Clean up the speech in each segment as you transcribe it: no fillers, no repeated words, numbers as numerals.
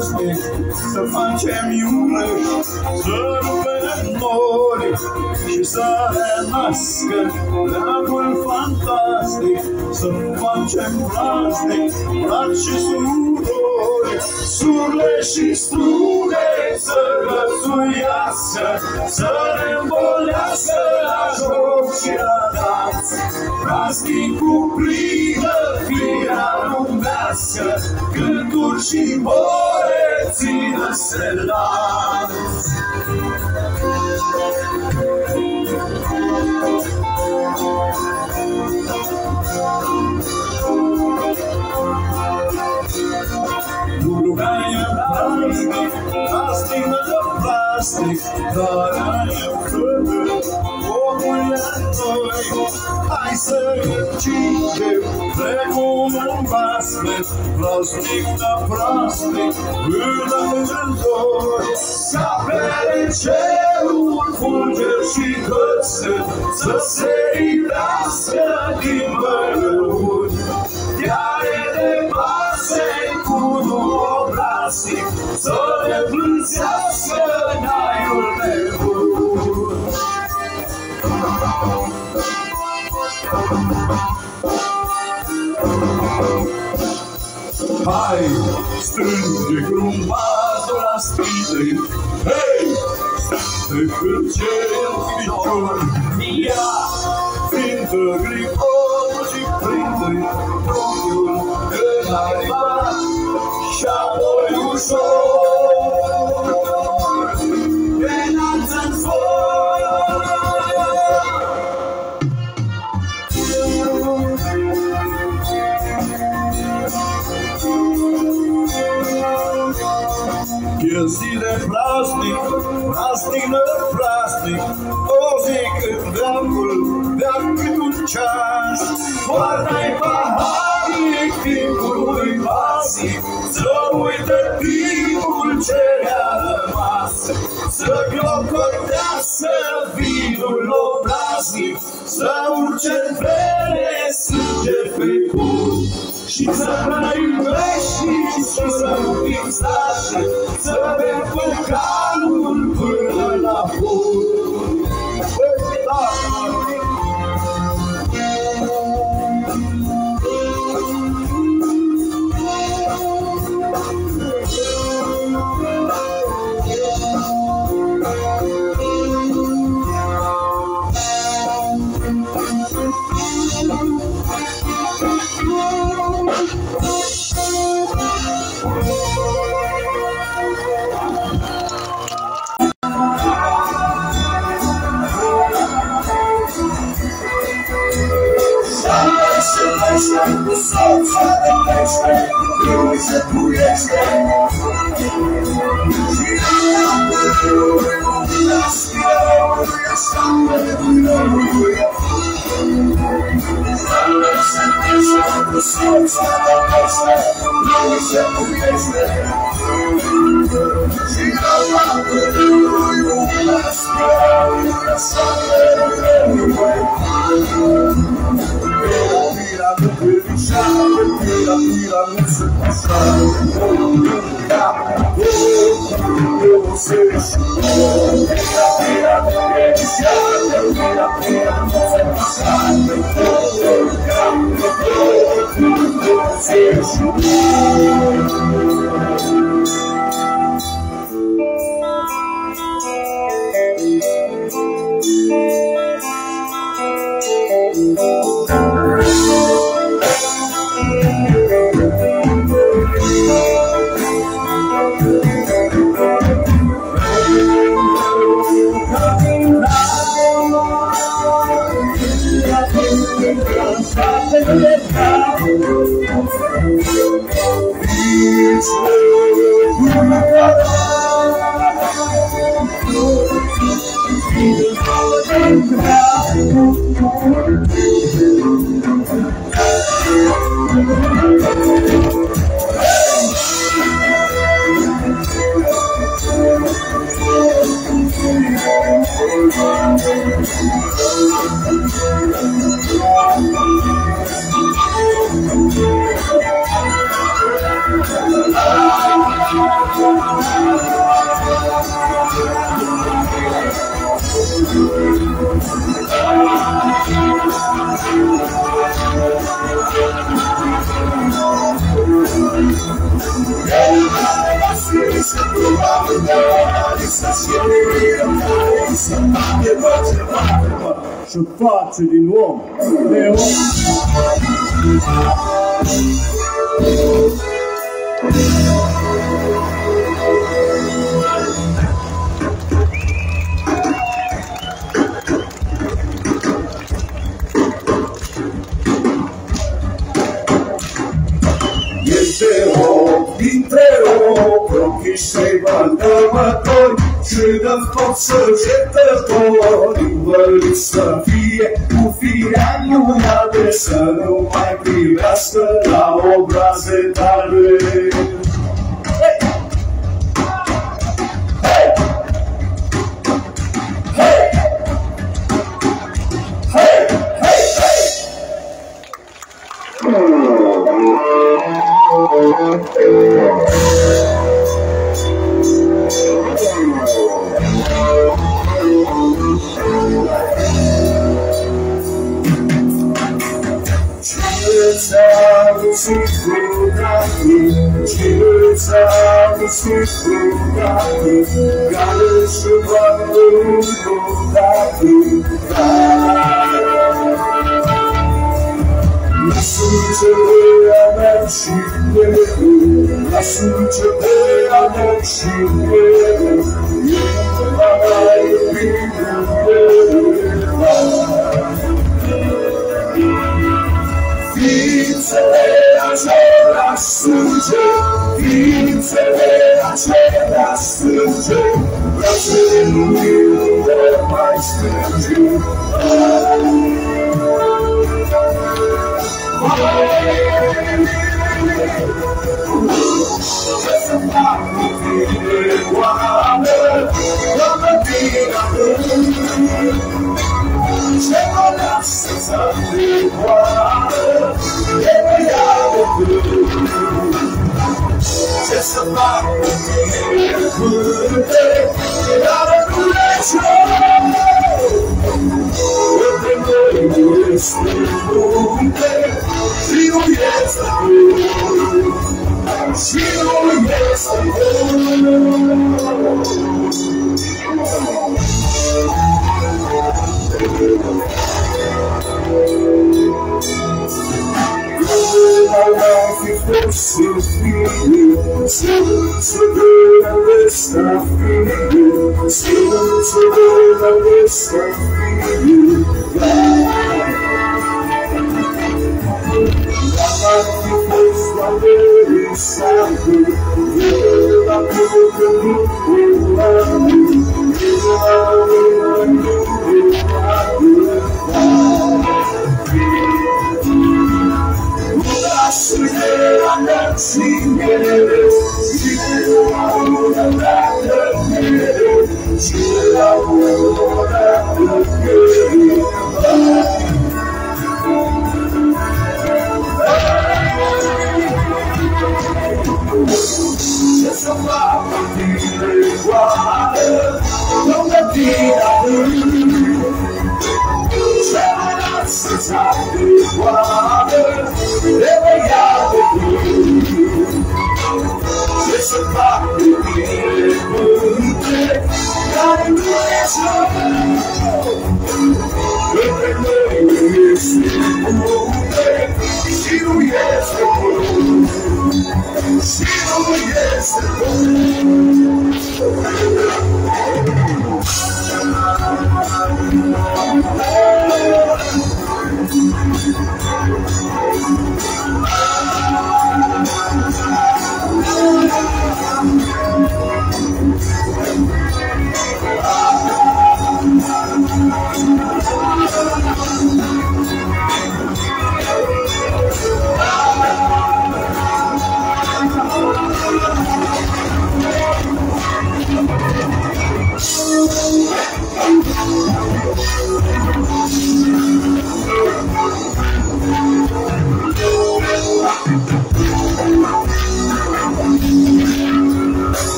plastic, să facem iurești, să rupem nori și să renască dragul fantastic, să facem plastic, frați și surori, surle și strune să găsuiască, să ne îmbolească la joc și la dans. Plastic cuprindă firea lumească, cânturi și ore țină-se dans. Lugaia plastic, plastic de plastic, dar aia frână, omul e noi. Hai să încindem, precum în basme, plastic de plastic, până în zori. Să apere cerul, fulger și cățe, să se iubească din bălăuri. Chiare de base cu două plastic, să ne plânsească naiul nebun. Hai, strânge grumbatul la spitei, hei, strânge cârcel picior. Ia, prindă gripotul și prindă trunchiul în aripa și apoi ușor înalță-n for. Chestii de plastic, plastic de plastic, o zi cât veacul, veac cât un ceas. Poartă-i paharnic timpului pasic, să uite timpul ce le-a rămas, să clocotească vinul obraznic, să urce-n vene sânge pe cur. Și să mă iubești și să nu fii stașă, să bem vulcanul până la bun. Cu soța de pește, nu se puiește. Și apărului la schiaului, așa mărului. Se pește cu soța de pește, nu se puiește. Și apărului la schiaului, așa mărului. Mira, no se pasa, no se Și face din om de om. Este o dintre ochii și bandămători și dă-mi tot săgetători, învăluit să fie cu firea lumea de să nu mai privească la obraze tale.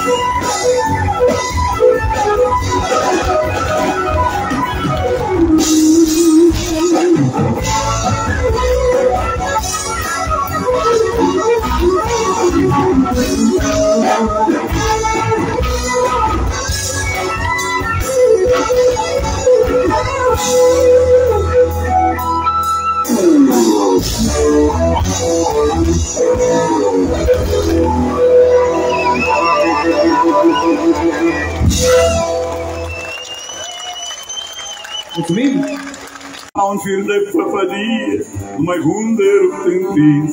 Mulțumim! Ca un fir de păpădie, numai bun de rupt închis.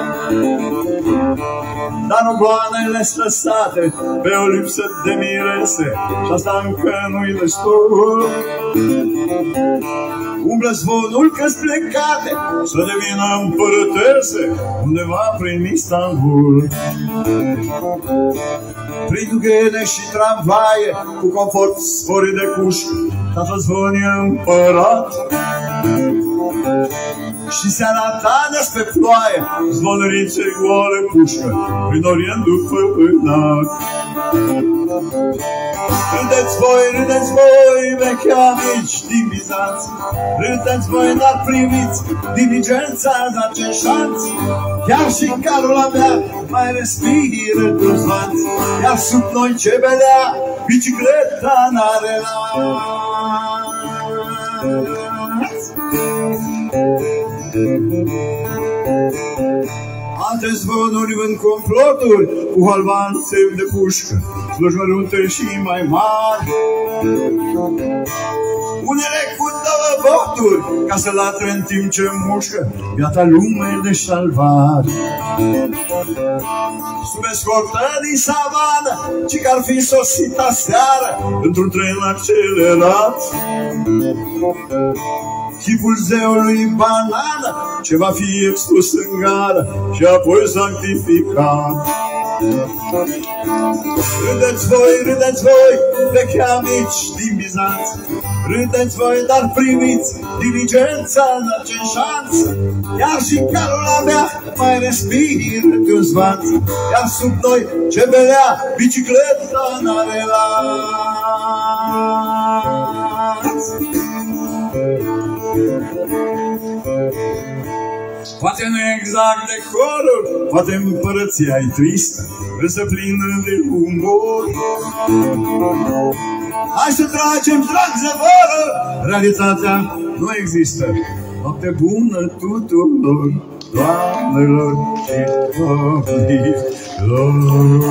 Dar obloanele străsate pe o lipsă de mirese, și asta încă nu-i destul. Umblă zvonul că-s plecate să devină împărătese undeva prin Istanbul. Prin dughene și tramvaie, cu confort sporit de cușcă, tatăl zvon e împărat. Și seara ta despre ploaie, zvonărițe goale pușcă, prin orient după pânat. Râdeți voi, vechi amici din Bizanț, râdeți voi, dar priviți diligența la ce șanț. Chiar și calul avea mai respiră toți vanți, iar sub noi ce vedea, bicicleta n-are alte zvonuri vând comploturi cu halvanțe de pușcă, sluși mărunte și mai mari. Unele cu două voturi ca să latre în timp ce mușcă viața lume de salvat. Sub escortă din savană, ci că-ar fi sosit aseară într-un tren accelerat. Chipul zeului banană, ce va fi expus în gară și apoi sanctificat. Râdeți voi, vechi amici din Bizanț, râdeți voi, dar primiți diligența în acest șanț. Iar și calul avea mai respiră de un zvanț, iar sub noi ce belea bicicleta n-are lanț. Poate nu exact decorul, poate împărăția-i tristă, însă plină de umor. Hai să tragem drag zăvoră, realitatea nu există. Noapte bună tuturor, doamnelor și domnilor.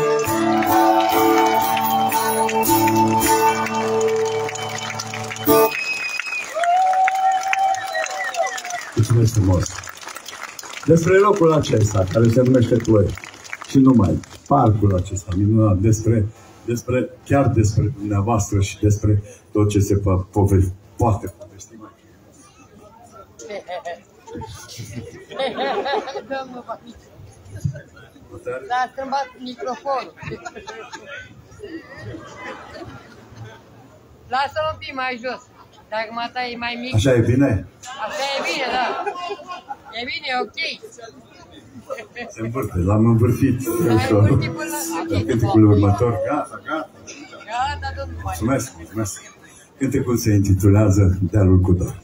Mulțumesc frumos! Despre locul acesta, care se numește Ploiești, și numai, parcul acesta minunat, chiar despre dumneavoastră și despre tot ce se poate povesti mai. Domnul Papici, s-a strâmbat microfonul. Lasă-l un pic mai jos. Dacă mata e mai mic. Așa e bine? Așa e bine, da. E bine, e ok. Se învârte, l-am învârtit. L-ai învârtit până la... Cântecul următor, gata. Gata, domnul Papici. Mulțumesc. Cântecul se intitulează Dealul cu dor.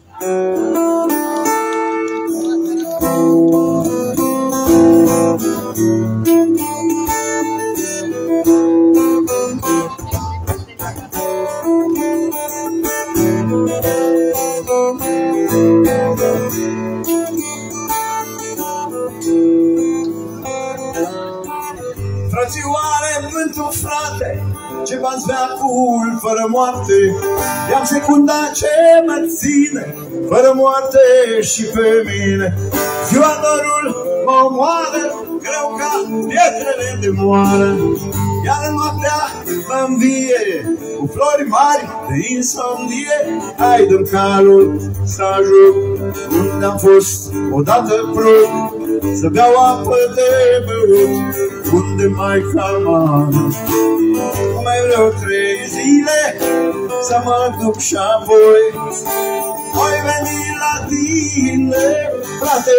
Frățioare, vântul frate, ce v-ați veacul fără moarte, i-am secunda ce mă ține, fără moarte și pe mine. Ziua dorul mă omoară, greu ca pietrele de moară, iar noaptea mă învie cu flori mari de insomnie. Hai, dă-mi calul să ajung unde am fost odată prun, să beau apă de băut unde mai calmat. Nu mai vreau 3 zile să mă duc și apoi voi veni la tine, frate,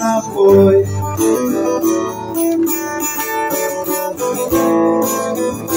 înapoi.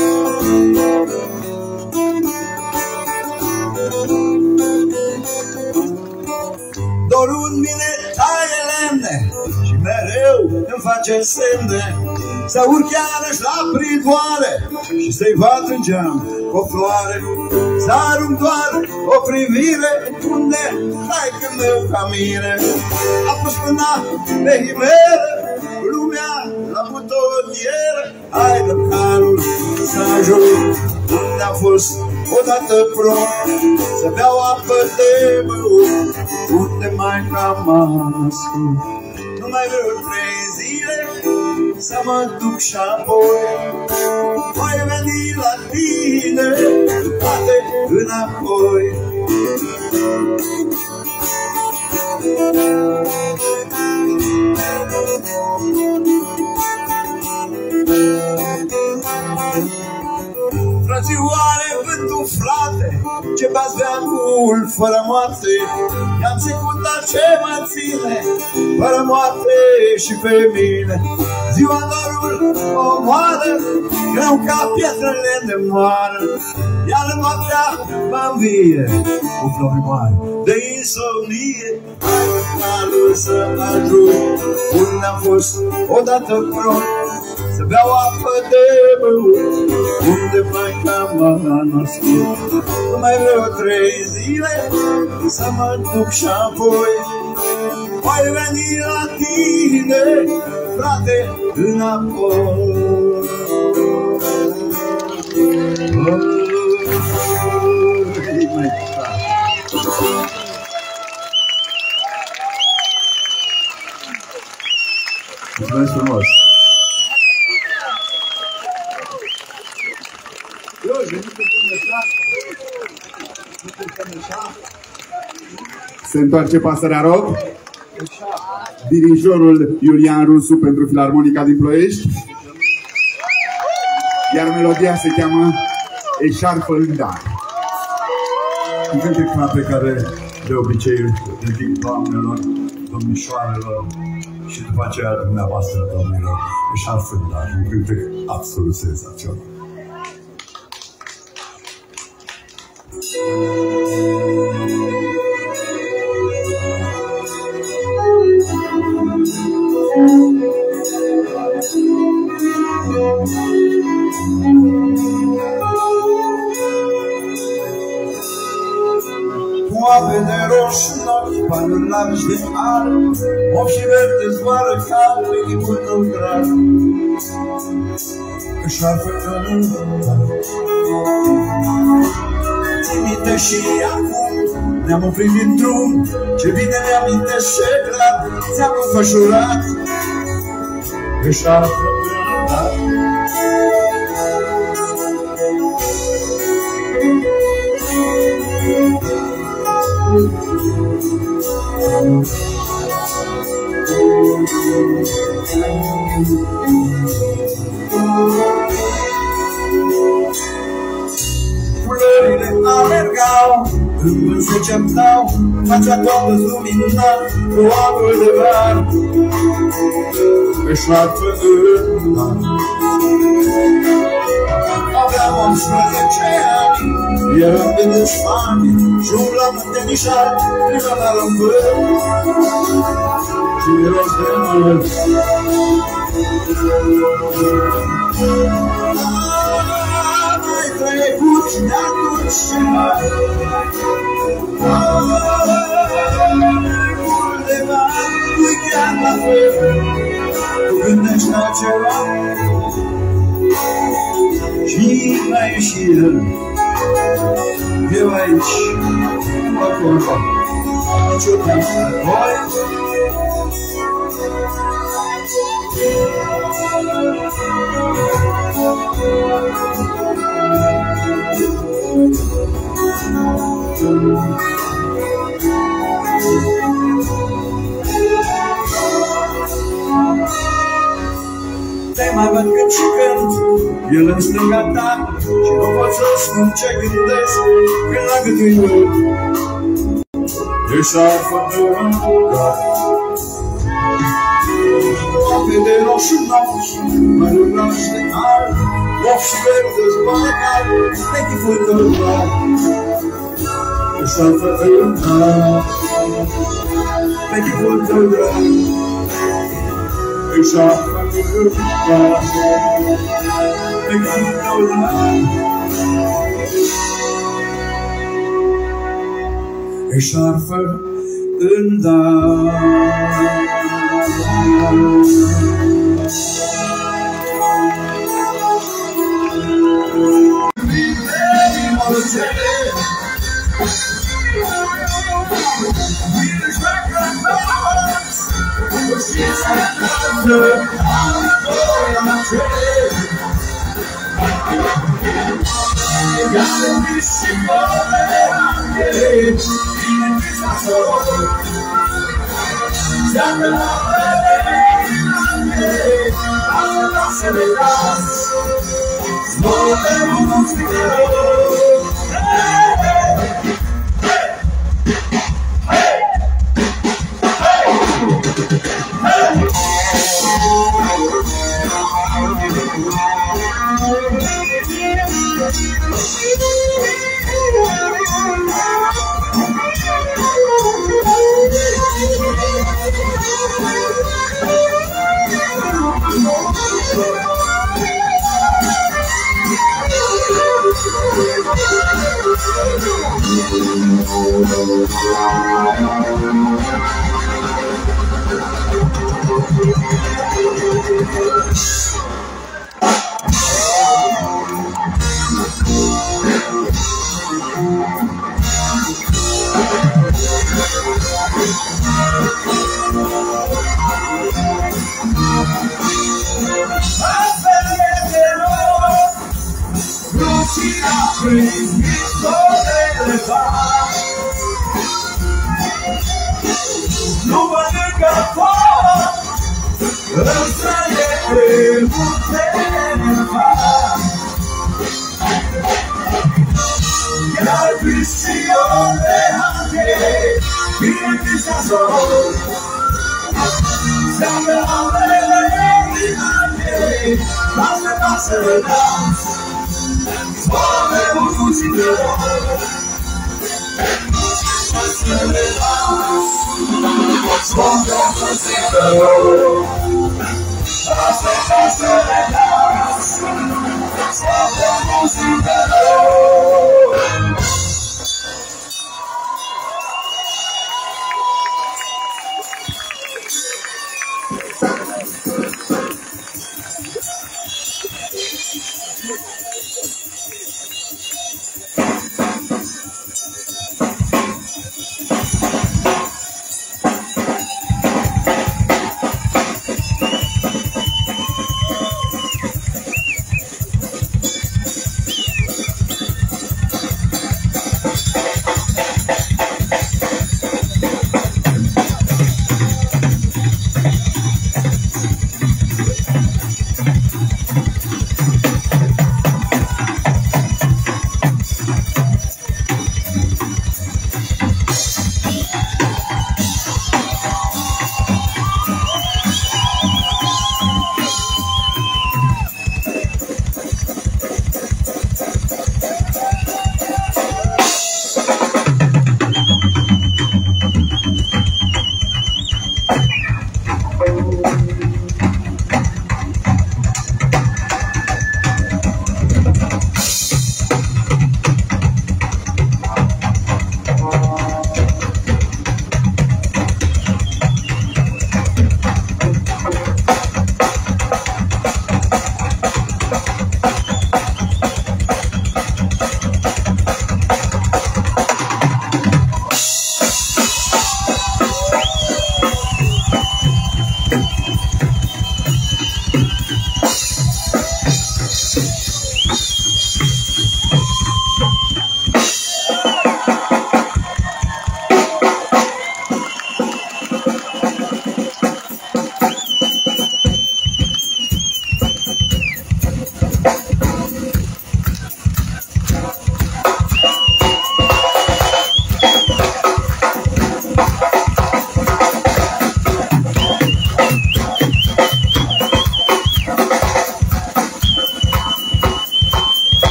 face semne, să urc iarăși la pridoare și să-i bat în geam o floare. Să arunc doar o privire unde taică meu ca mine a pus mâna pe himeră, lumea la butonieră. Hai dă calul să ajung unde a fost odată prom, să beau apă de băut unde Maica m-a născut. Numai vreo 3 zile să mă duc și apoi voi veni la tine, poate înapoi. Frățioare, vântul frate, ce bați veacul fără moarte, i-am secundat ce mă ține, fără moarte și pe mine. Ziua dorul o moară, greu ca pietrele de moară, iar noaptea mă învie cu flori mari de insomnie. Hai pe calul să ajung unde am fost odată prom, să beau apă de băut unde Maica m-a născut. Numai vreo 3 zile să mă duc și apoi voi veni la tine, frate, înapoi. Mulțumesc frumos! Se întoarce pasărea Rob, dirijorul Iulian Rusu pentru Filarmonica din Ploiești, iar melodia se cheamă Eșarfă în dar. Un cântec pe care de obicei îl dedic doamnelor, domnișoarelor și după aceea dumneavoastră, domnilor. Eșarfă în dar, un cântec absolut senzațional. Cu ape de roșu în ochi, panuri largi de alb, ochi și verde zboară ca echipul tău drag. Eșarfă în dar. Țin minte și acum ne-am oprit din drum, ce bine mi-amintești ce drag ți-am înfășurat. Eșarfă în dar. Culorile alergau, în vânt se certau, facea toată lumina cu apă de var. Eșarfă în dar. Aveam 11 ani, eram de dușmani și umblam în tenișar, primăvară în vânt și miros de măr. Ai trecut de atunci ceva, undeva, nu-i chiar la fel, tu gândești la ceva și mai ieși el. Eu aici, acolo, niciodată voi. Te mai văd cânt și cânt, el în stânga ta, și nu pot să spun ce gândesc când la gâtul meu. Eșarfă în dar. Ape de roșu în ochi, măruri roși de alb, ochi și verde zboară calb, pe chipul tău drag. Eșarfă în dar, pe chipul tău drag. își arfă de gândul își arfă în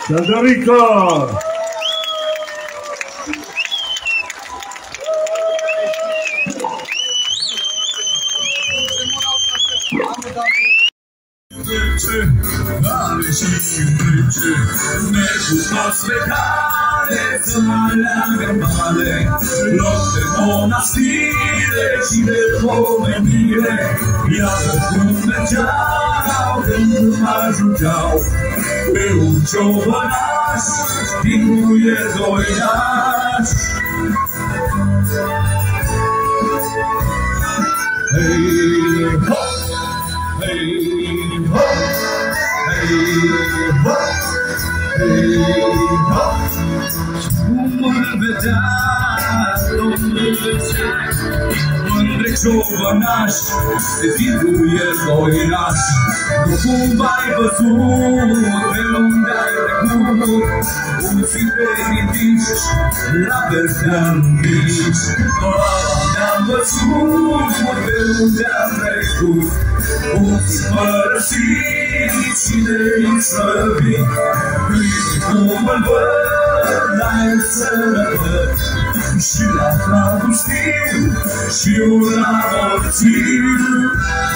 Sandorico! Ale și rece, necunosc pe care să mă aleagă male, loc de monastire și de pomenire. Iată cum mergeau când mă ajungeau pe un ciobănaș din muier doinaș. Hei, ho! Hei, ho! Cum îl vedea, domnul Ceac, mândre ciobănaș, de fiduie doinaș. Nu cumva ai văzut, pe unde ai trecut, cum ține ridici, la Berdean mici. Am văzut, pe unde am trecut, cum-ți părăsit și de-i slăbit. Uite cum îl văd, la el sărăbăt, și la travustiu, și la morțiu.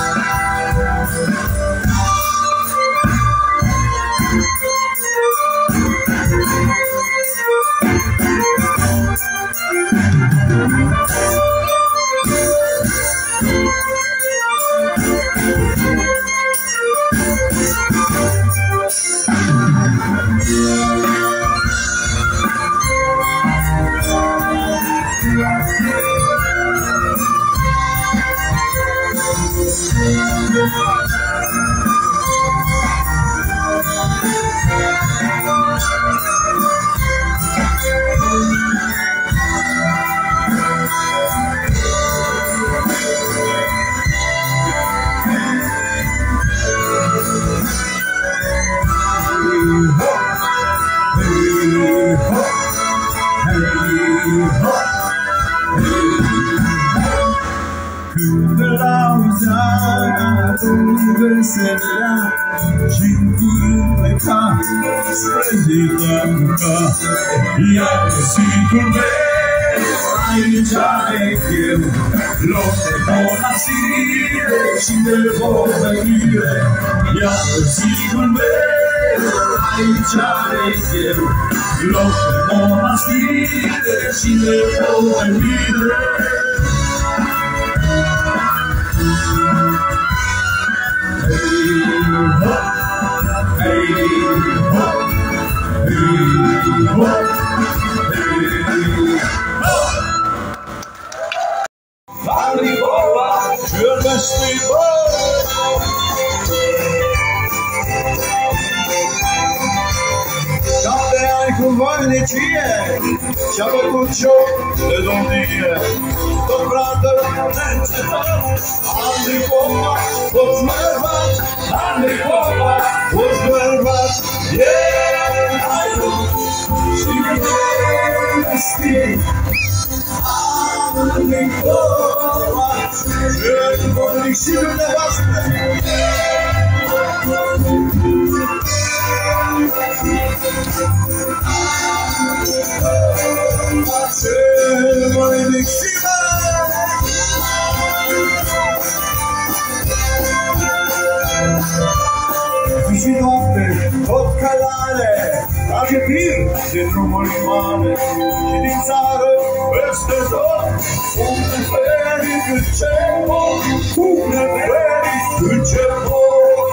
Când îl auzea, Domnul veselea și-n curând pleca spre Zidănuca. I-a găsit un vec, aici are eu, loc de monastire și de pomenire. I-a găsit un vec, aici are eu, loc de monastire și de pomenire. Cu voinicie și-a făcut joc de domnie. Tot fratele neîncetat, Andrei Popa, fost bărbat, Andrei Popa, fost bărbat. Hai tu și vestit, Andrei Popa, și voinic și dumneavoastră. Ce voinic și și noapte, tot călare, trage pir din drumuri mare și din țară peste tot, unde ferii cât ce pot, unde ferii cât ce pot.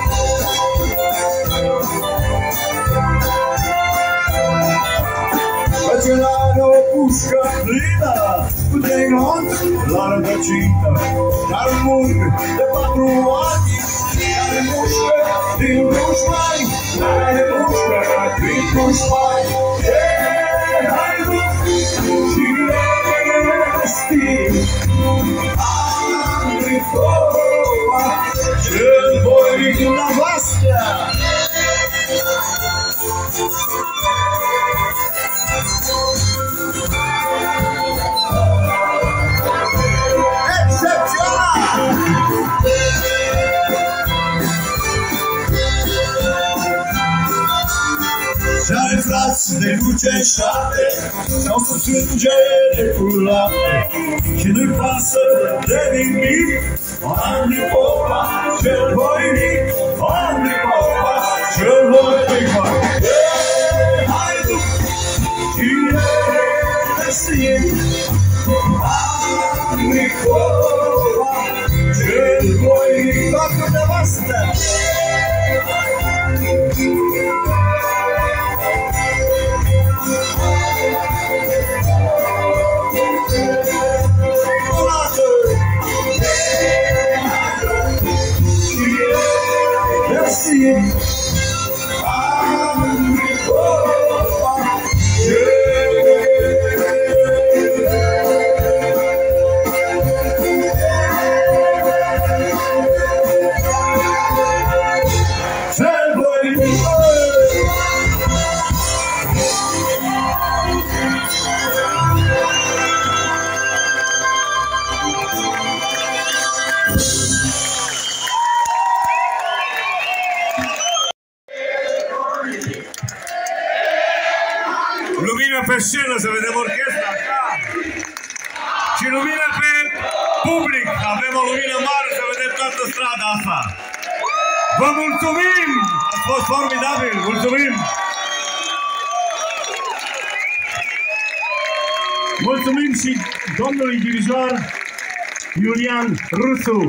Cățelare o pușcă plină, cu denot la rădăcină, dar murg de 4 ani, care mușcă din dușmani, care mușcă din dușmani. Hai nu și vestit, Andrei Popa, cel voinic dumneavoastră. Și-are frați de duce în șapte, sau să strânge cu lapte și nu-i pasă de nimic. Andy Popa, cel voinic, Andy Popa, cel voinic. Hai, cine este Andy Popa, cel voinic. Toată dumneavoastră! Lumină pe scenă, să vedem orchestra, da. Și lumină pe public. Avem o lumină mare, să vedem toată strada asta. Vă mulțumim! Ați fost formidabil! Mulțumim! Mulțumim și domnului dirijor Iulian Rusu.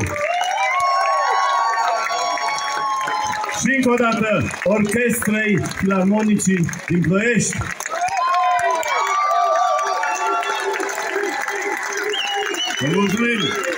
Și încă o dată Orchestrei Filarmonicii din Ploiești. Mulțumim!